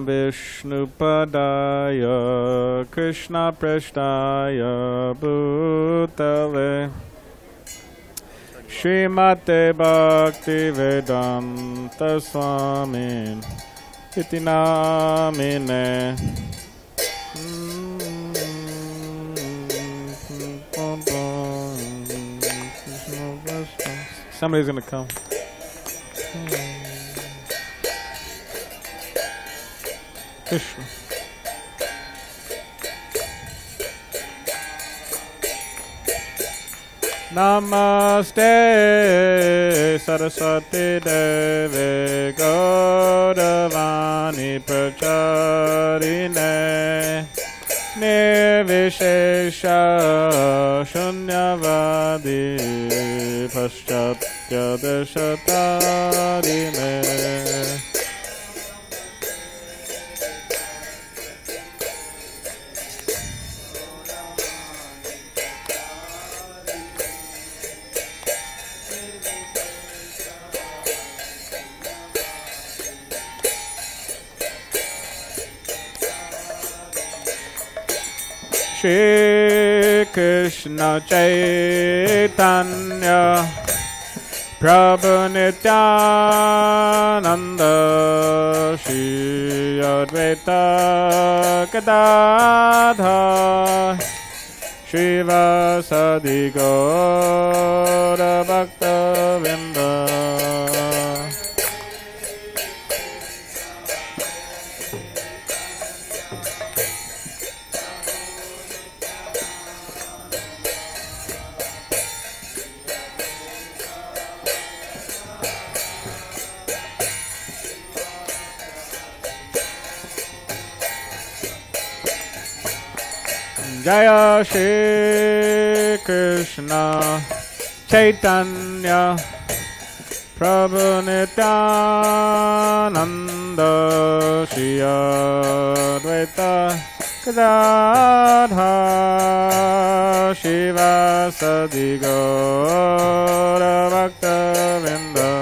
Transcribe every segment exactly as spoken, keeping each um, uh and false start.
Om Vishnupadaya Krishna Prashtaya Bhutale Srimate Bhakti Vedanta Swami Iti Namine. Somebody's gonna come. Krishna. Namaste Saraswati Deve Gauravani Pracharine Nirvishesha Shunyavadi Paschatya Deshatarime. Shri Krishna Chaitanya Prabhu Nityananda Shri Advaita Gadadhar Shivasadi Gaura Bhakta Vrinda. Jaya Shri Krishna Chaitanya Prabhu Nityananda Shri Advaita Gadadhar Shivasadi Gaura Bhakta Vrinda.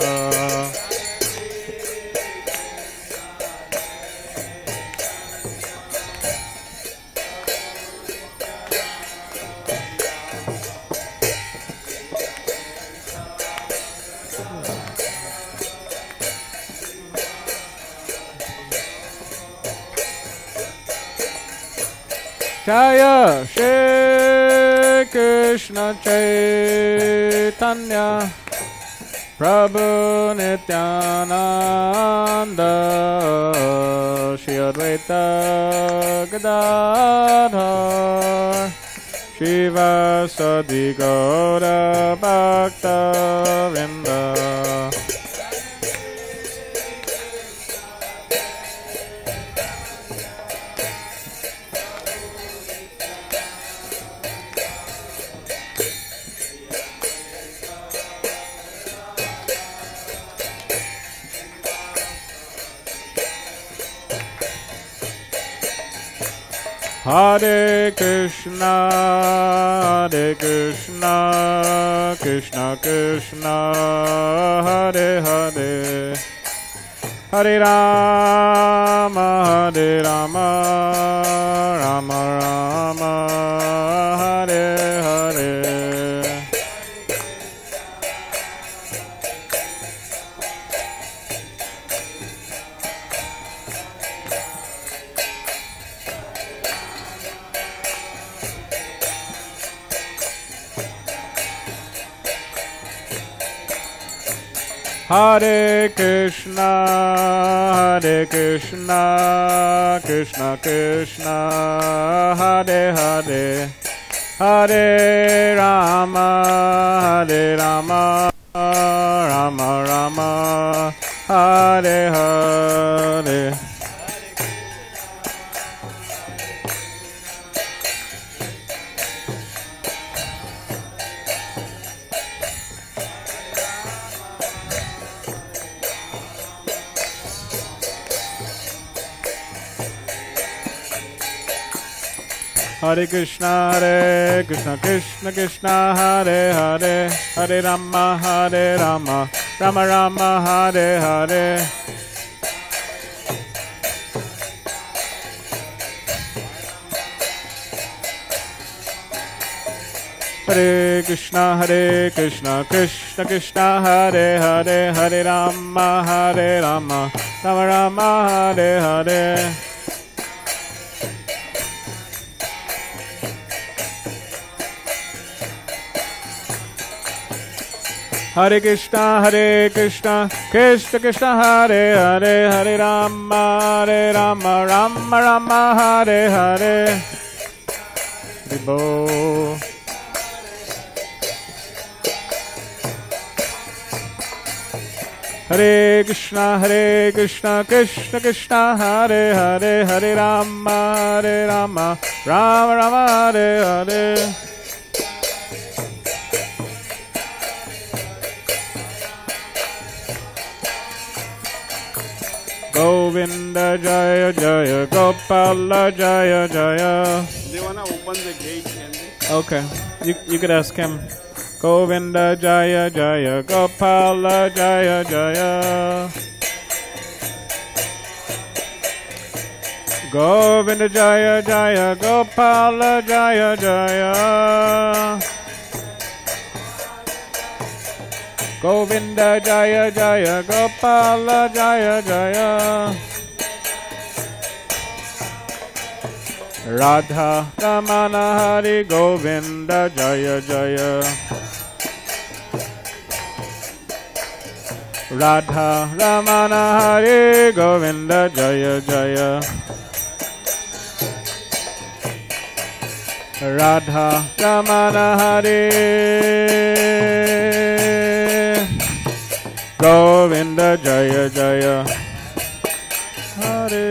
Jaya Shri Krishna Chaitanya Prabhu Nityananda Shri Advaita Gadadhar Shivasadi Gaura Bhakta Vrinda. Hare Krishna, Hare Krishna, Krishna Krishna, Hare Hare, Hare Rama, Hare Rama, Rama Rama, Hare Hare. Hare Krishna, Hare Krishna, Krishna Krishna, Hare Hare, Hare Rama, Hare Rama, Rama Rama, Hare Hare. Hare Krishna, Hare Krishna, Krishna Krishna, Hare Hare, Hare Rama, Hare Rama, Rama Rama, Hare Hare. Hare Krishna, Hare Krishna, Krishna Krishna, Hare Hare, Hare Rama, Hare Rama, Rama Rama, Hare Hare. Hare Krishna, Hare Krishna, Krishna Krishna, Hare Hare, Hare Rama, Hare Rama, Rama Rama, Hare Hare. Haribo. Hare Krishna, Hare Krishna, Krishna Krishna, Hare Hare, Hare Rama, Hare Rama, Rama Rama, Hare Hare. Govinda Jaya Jaya, Gopala Jaya Jaya. They wanna open the gate and Okay, you you could ask him. Govinda Jaya Jaya, Gopala Jaya Jaya. Govinda Jaya Jaya, Gopala Jaya Jaya. Govinda Jaya Jaya, Gopala Jaya Jaya. Radha Ramana Hari Govinda Jaya Jaya. Radha Ramana Hari Govinda Jaya Jaya. Radha Ramana Hari Govinda Jaya Jaya. Hare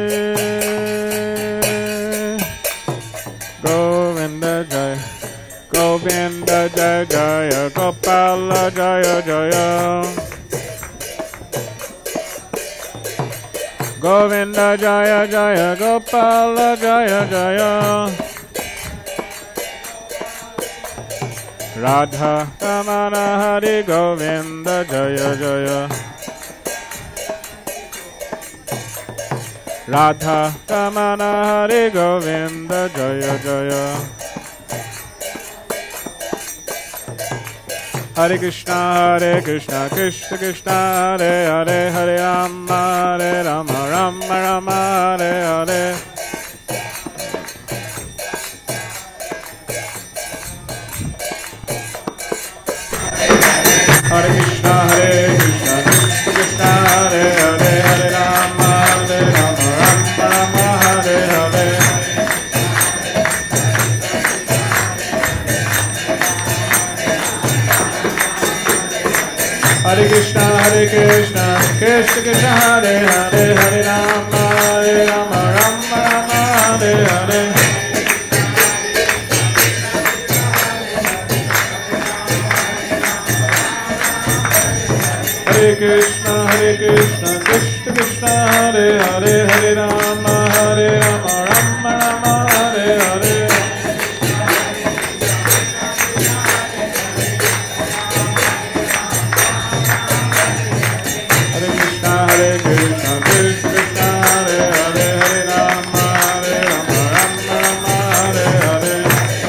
Govinda Jaya. Govinda Jaya Jaya, Gopala Jaya Jaya. Govinda Jaya Jaya, Gopala Jaya Jaya. Radha Ramana Hari Govinda Jaya Jaya. Radha Ramana Hari Govinda Jaya Jaya. Hare Krishna, Hare Krishna, Krishna Krishna, Hare Hare, Hare Rama, Hare Rama, Rama Rama, Hare Hare. Hare Krishna, Hare Krishna, Krishna Krishna, Hare Hare, Hare Rama, Hare Rama, Rama Rama, Hare Hare. Hare Krishna, Hare Krishna, Krishna Krishna, Hare Hare, Hare Rama, Hare Rama, Rama Rama, Hare Hare. Hare Krishna, Hare Krishna, Krishna Krishna, Hare Hare, Hare Rama, Hare Rama, Rama Rama, Hare Hare. Hare Krishna, Hare Krishna, Krishna Krishna, Hare Hare, Hare Rama, Hare Rama, Rama Rama, Hare Hare.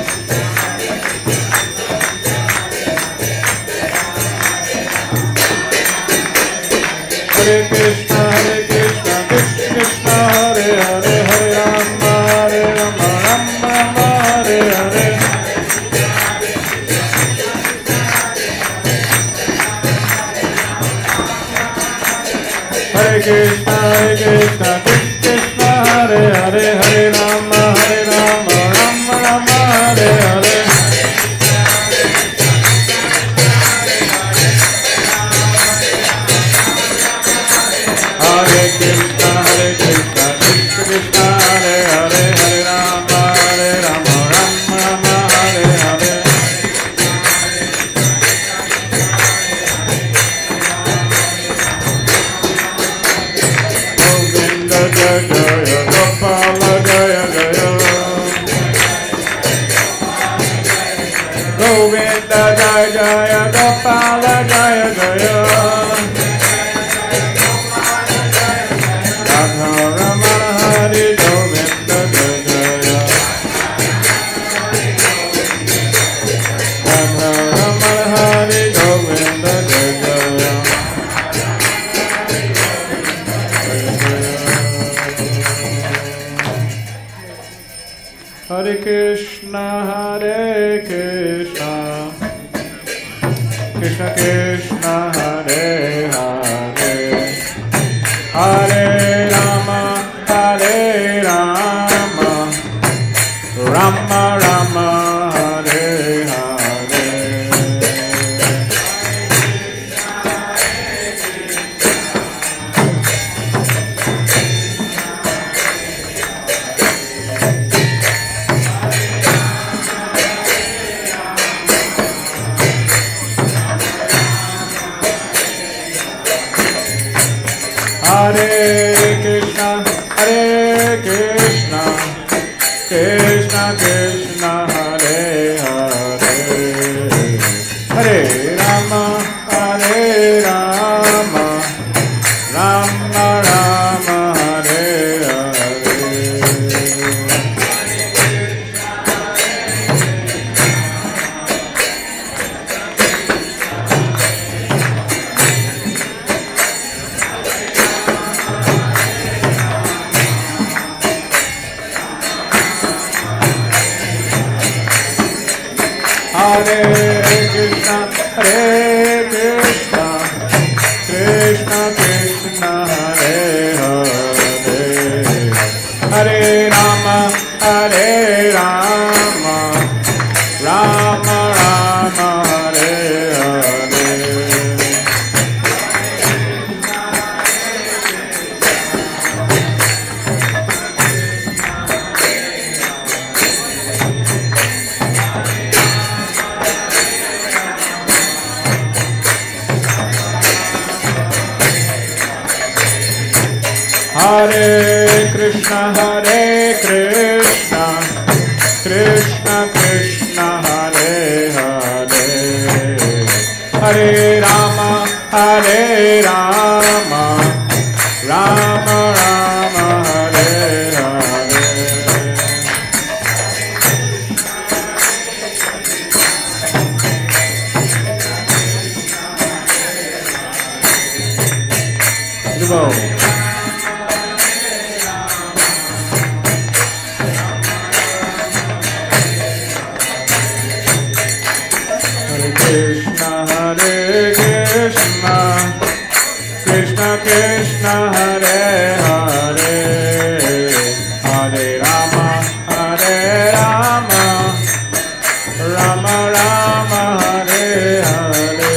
Hare Krishna, Hare Krishna, Krishna Krishna, Hare Hare, Hare Rama, Hare Rama, Rama Rama, Hare Hare. Hare Krishna, Hare Krishna, Krishna Krishna, Hare Hare, Hare Rama, Hare Rama, Rama Rama, Hare Hare. Hare Krishna, Hare Krishna, Krishna Krishna, Hare Hare, Hare Rama, Hare Rama, Rama Rama, Hare Hare. Govinda Jaya Jaya, Gopala Jaya Jaya. Govinda Jaya Jaya, Gopala Jaya Jaya. Hare Krishna, Hare Krishna, Krishna Krishna, Hare Hare, Hare Rama, Hare Rama, Rama Rama, Hare Hare. Hare Krishna, Hare Krishna, Krishna Krishna, Hare Hare, Hare Rama, Hare Rama, Rama Rama, Hare Hare. Hare Krishna, Hare Krishna, Krishna Krishna, Hare Hare, Hare Rama, Hare Rama, Rama Rama, Hare Hare. Hare Krishna, Hare Krishna, Krishna Krishna, Hare Hare, Hare Rama, Hare Rama, Rama Rama, Hare Hare. Devot. Krishna, Hare Krishna, Krishna Krishna, Hare Hare, Hare Rama, Hare Rama, Rama Rama, Hare Hare.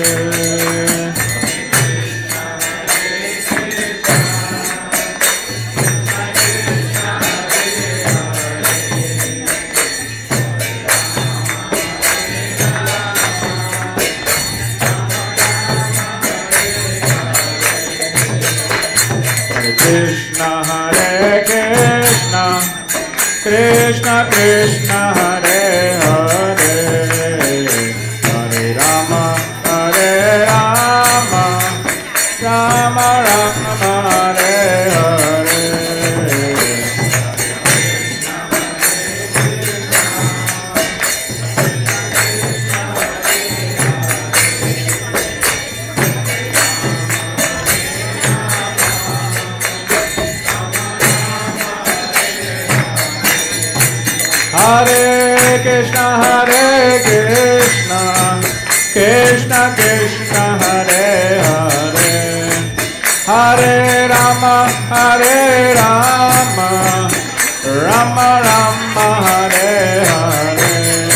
Krishna, Hare Krishna, Krishna Krishna, Hare Hare, Hare Rama, Hare Rama, Rama Rama, Hare Hare. Hare Krishna, Hare Krishna, Krishna Krishna, Hare Hare, Hare Rama, Hare Rama, Rama Rama, Hare Hare.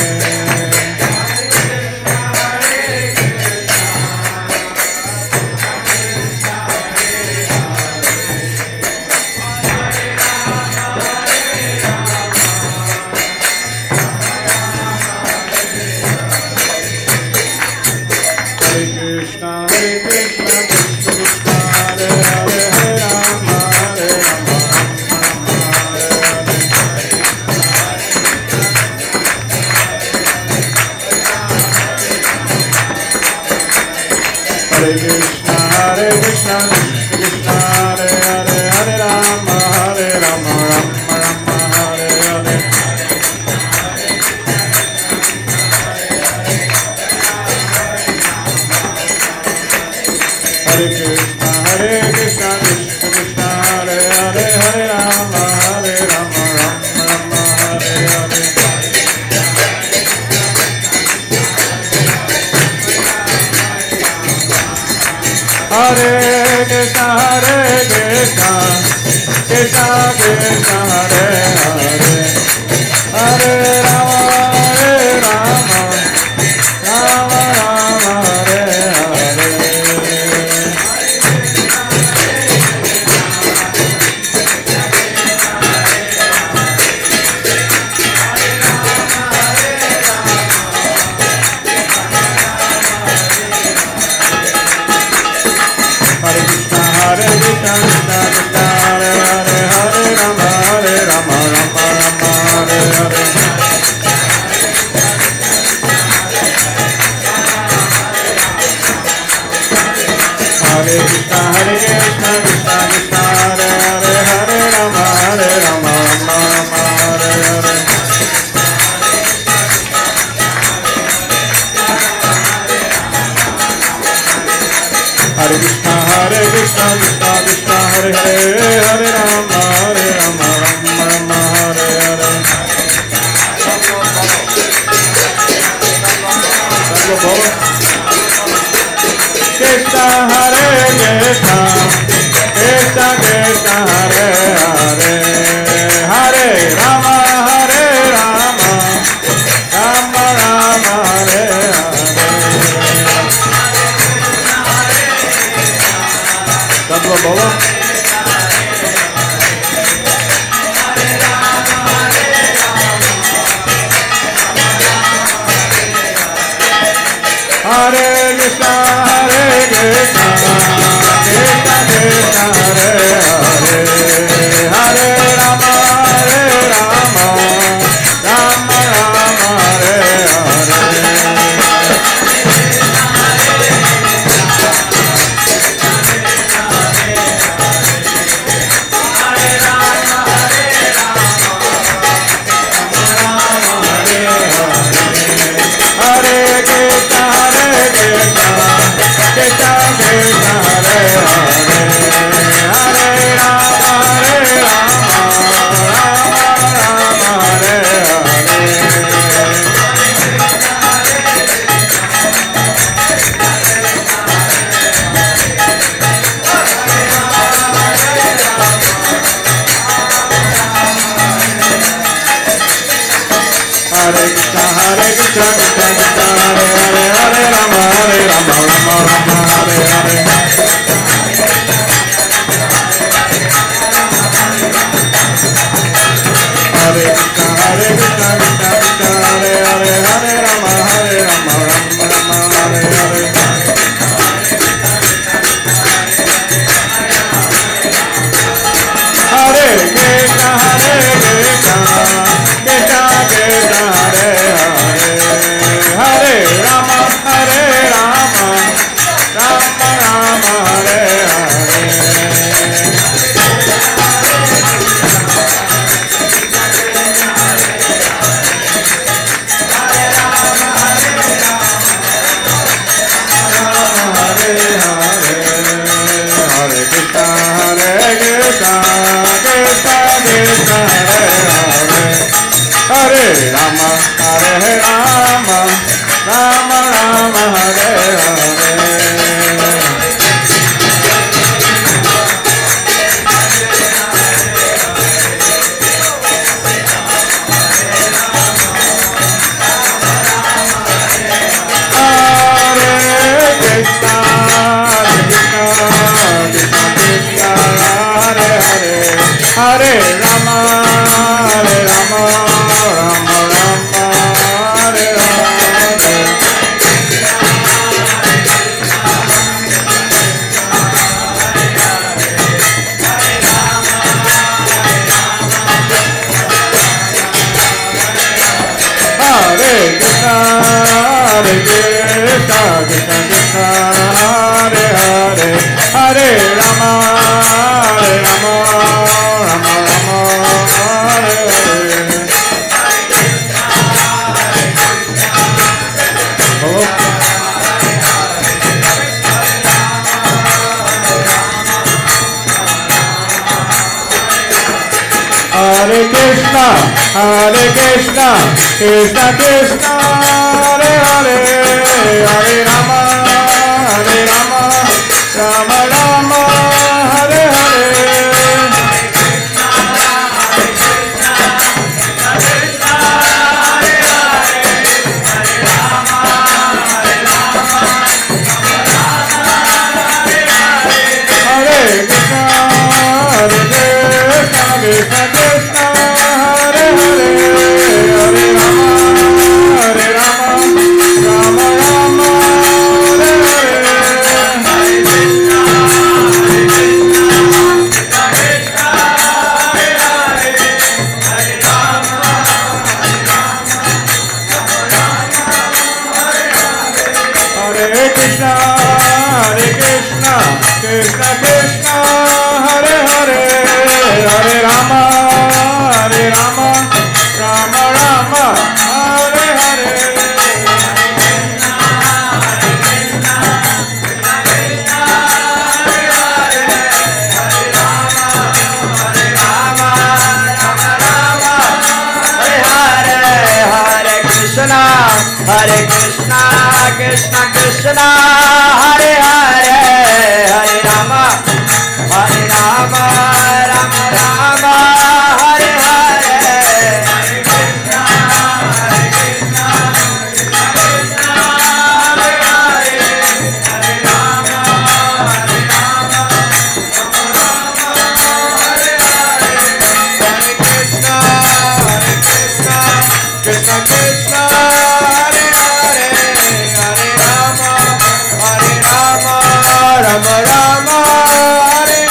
Hare Krishna, Hare Krishna, Krishna Krishna, Hare Hare, Hare Rama, Hare Rama, Rama Rama, Hare Hare. Hare Krishna, Hare Krishna, Krishna Krishna, Hare Hare, Hare Rama, Hare Rama, Rama Rama, Hare Hare. Krishna, Krishna Krishna Hare Hare, Hare Rama Hare Rama, Rama Rama Hare Hare. Hare Krishna, Hare Krishna, Krishna Krishna, Hare Hare, Hare Rama, Hare Rama, Rama Rama, Hare Hare. Hare Krishna, Hare Krishna, Krishna Krishna, Hare Hare, Hare Rama, Hare Rama, Rama Rama, Hare Hare. Hare Krishna, Hare Krishna, Krishna Krishna, Hare Hare, Hare Rama, Hare Rama, Rama Rama, Hare Hare. Krishna, Hare Krishna, Krishna Krishna, Hare Hare, Hare Rama, Hare Rama, Rama Rama, Hare Hare. सब लोग बोलो। Hare Krishna, Hare Krishna, Krishna Krishna, Hare Hare, Hare Rama, Hare Rama, Rama Rama, Hare Hare. Hare Krishna, Hare Krishna, Krishna Krishna, Hare Hare, Hare Rama, Hare Rama, Rama Rama, Hare Hare. Hare Krishna, Hare Krishna, Krishna Krishna, Hare Hare, Hare Rama, Hare Rama, Rama Rama, Hare Hare. Hare Krishna, Hare Krishna, Krishna Krishna, Hare Hare, Hare Rama, Hare Rama, Rama Rama, Hare Hare. Hare Rama, Hare Rama, Rama Rama, Hare Hare. Hare Rama, Hare Rama, Rama Rama, Hare Hare. Hare Krishna, Hare Krishna, Krishna Krishna, Hare Hare, Hare Rama, Hare Rama, Rama Rama, Hare Hare. Hare Krishna, Hare Krishna, Krishna Krishna, Hare Hare, Hare Rama, Hare Rama, Rama Rama, Hare Krishna Krishna Hare Hare Hare Rama Hare Rama Rama Rama Hare Hare Hare Krishna Hare Krishna Krishna Krishna Hare Hare Hare Rama Hare Rama Rama Rama Hare Krishna Hare Krishna Krishna Krishna Hare Hare Hare Rama Hare Rama Rama Rama Hare Hare Hare Krishna, Krishna Krishna, Hare Hare, Hare Rama, Hare Rama, Rama Rama, Hare Hare, Hare Krishna, Hare Krishna, Krishna Krishna, Hare Hare, Hare Rama, Hare Rama, Rama Rama, Hare Hare, Hare Krishna, Hare Krishna, Krishna Krishna. Rama Rama Hare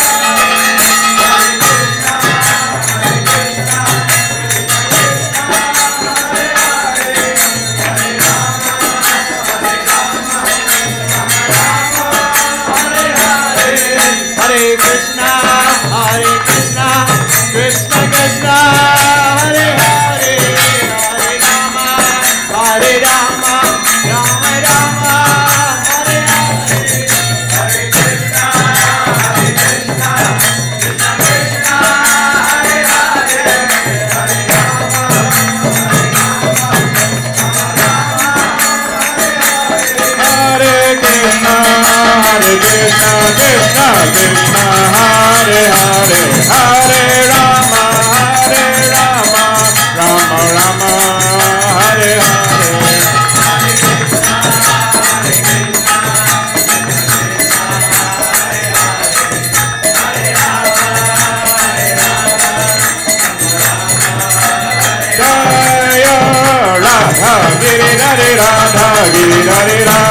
Hare Krishna, Hare Krishna, Krishna Krishna, Hare Hare, Hare Rama, Hare Rama, Rama Rama, Hare Hare, Hare Krishna, Hare Krishna, Krishna Krishna, Hare Hare, Hare Rama, Hare Rama, Rama Rama, Hare Krishna, Hare Krishna, Krishna Krishna, Hare Hare, Hare Rama, Hare Rama, Rama Rama, Hare Hare, Hare Krishna, Hare Krishna, Hare Rama, Hare Rama, Jaya Radha Giri Hare Radha Giri Hare Radha